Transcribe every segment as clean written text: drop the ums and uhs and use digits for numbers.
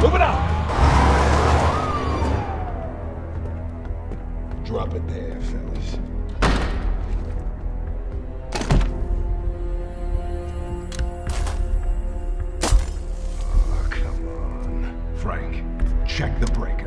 Move it up! Drop it there, fellas. Oh, come on. Frank, check the breaker.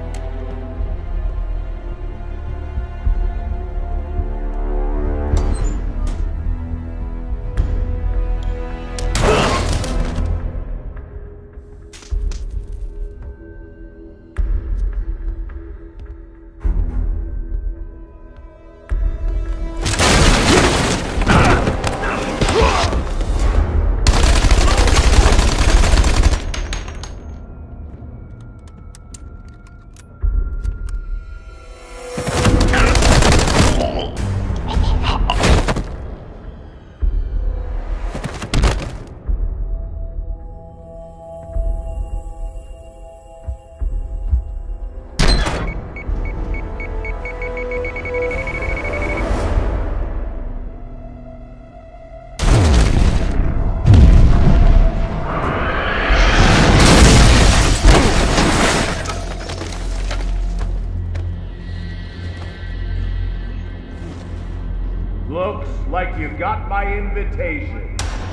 Looks like you got my invitation.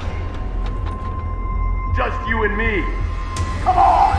Just you and me. Come on!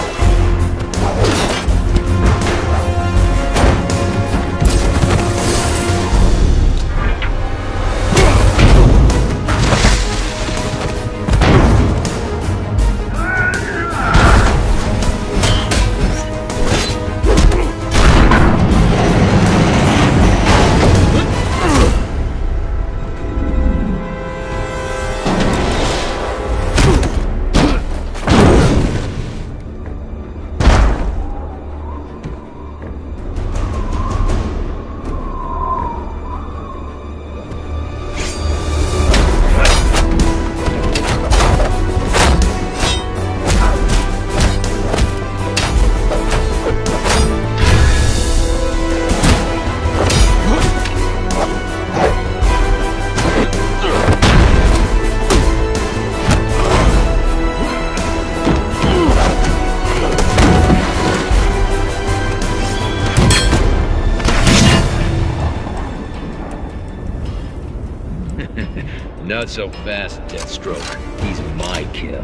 Not so fast, Deathstroke. He's my kill.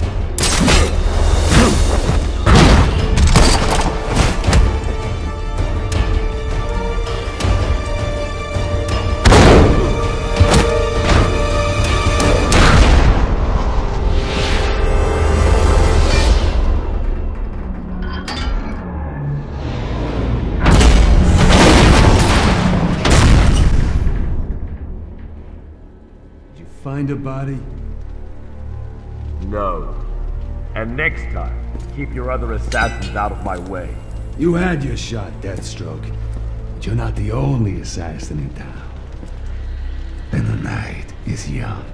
Find a body? No. And next time, keep your other assassins out of my way. You had your shot, Deathstroke. But you're not the only assassin in town. And the night is young.